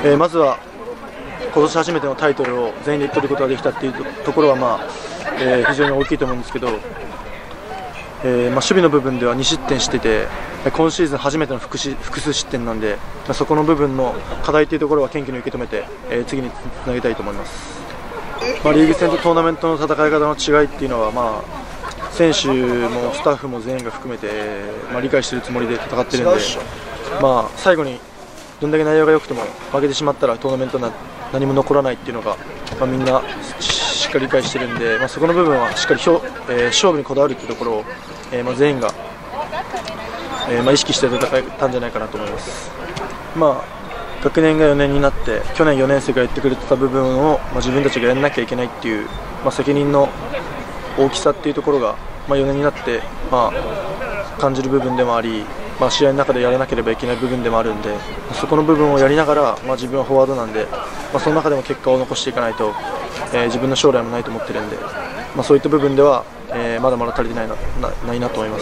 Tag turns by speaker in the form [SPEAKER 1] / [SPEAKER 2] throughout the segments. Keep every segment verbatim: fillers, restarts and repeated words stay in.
[SPEAKER 1] えー、まずは今年初めてのタイトルを全員で取ることができたっていうところは、まあえー、非常に大きいと思うんですけど、えーまあ、守備の部分ではに失点してて、今シーズン初めての複し複数失点なんで、まあ、そこの部分の課題というところは謙虚に受け止めて、えー、次につなげたいと思います。まあ、リーグ戦とトーナメントの戦い方の違いっていうのは、まあ、選手もスタッフも全員が含めて、まあ、理解しているつもりで戦っているので、まあ、最後にどんだけ内容が良くても負けてしまったらトーナメントな何も残らないっていうのが、まあ、みんなしっかり理解しているんで、まあ、そこの部分はしっかりひょ、えー、勝負にこだわるっていうところを、えーまあ、全員が、えーまあ、意識して戦えたんじゃないかなと思います。まあ、学年がよねんになって去年よねん生がやってくれてた部分を、まあ、自分たちがやらなきゃいけないっていう、まあ、責任の大きさっていうところが、まあ、よねんになって、まあ、感じる部分でもあり、まあ、試合の中でやらなければいけない部分でもあるんで、そこの部分をやりながら、まあ、自分はフォワードなんで、まあ、その中でも結果を残していかないと、えー、自分の将来もないと思ってるんで、まあ、そういった部分では、えー、まだまだ足りてないな、な、ないなと思います。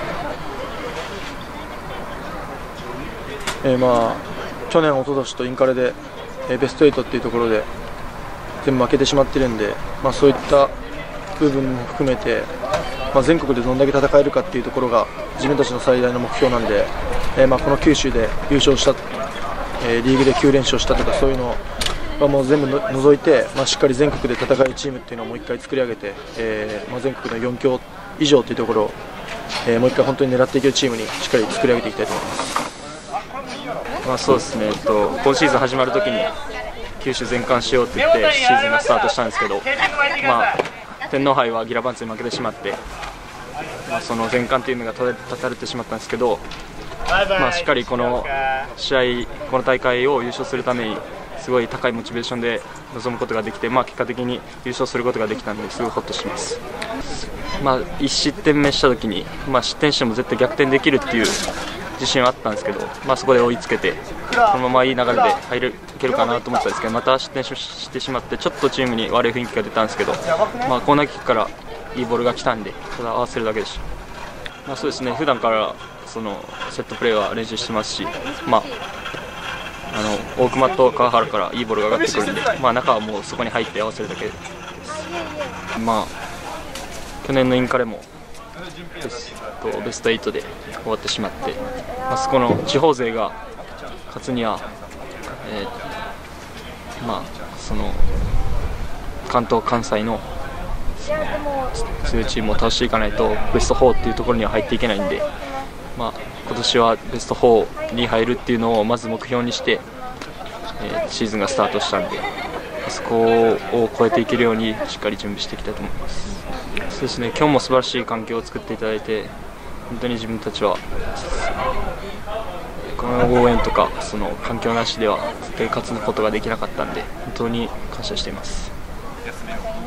[SPEAKER 1] えー、まあ去年、おととしとインカレで、えー、ベストエイトっていうところで全部負けてしまってるんで、まあ、そういった部分も含めて、まあ、全国でどんだけ戦えるかっていうところが自分たちの最大の目標なんで、えー、まあこの九州で優勝した、えー、リーグできゅう連勝したとかそういうのはもう全部の除いて、まあ、しっかり全国で戦えるチームっていうのをもう一回作り上げて、えーまあ、全国のよん強以上というところを、えー、もう一回本当に狙っていけるチームにしっかり作り上げていきたいと思います。
[SPEAKER 2] まあ、そうですね、えっと、今シーズン始まるときに九州全冠しようって言ってシーズンがスタートしたんですけど、まあ、天皇杯はギラバンツに負けてしまって、まあ、その全冠というのが断たれてしまったんですけど、まあ、しっかりこの試合、この大会を優勝するためにすごい高いモチベーションで臨むことができて、まあ、結果的に優勝することができたのですごいホッとしています。まあ、いち失点目したときに、まあ、失点しても絶対逆転できるっていう自信はあったんですけど、まあ、そこで追いつけてこのままいい流れで入れいけるかなと思ったんですけど、また失点してしまってちょっとチームに悪い雰囲気が出たんですけど、まあ、コーナーキックからいいボールが来たんでただ合わせるだけでした。まあ、そうですね、普段からそのセットプレーは練習してますし、まあ、あの大熊と川原からいいボールが上がってくるんで、まあ、中はもうそこに入って合わせるだけです。まあ、去年のインカレもベスト、ベストエイトで終わってしまって、まあ、そこの地方勢が勝つには、えーまあ、その関東、関西の強いチームを倒していかないとベストフォーっていうところには入っていけないんで、まあ、今年はベストフォーに入るっていうのをまず目標にして、えー、シーズンがスタートしたんで、そこを超えていけるようにしっかり準備していきたいと思います。そうですね、今日も素晴らしい環境を作っていただいて、本当に自分たちはこの応援とかその環境なしでは絶対勝つことができなかったんで、本当に感謝しています。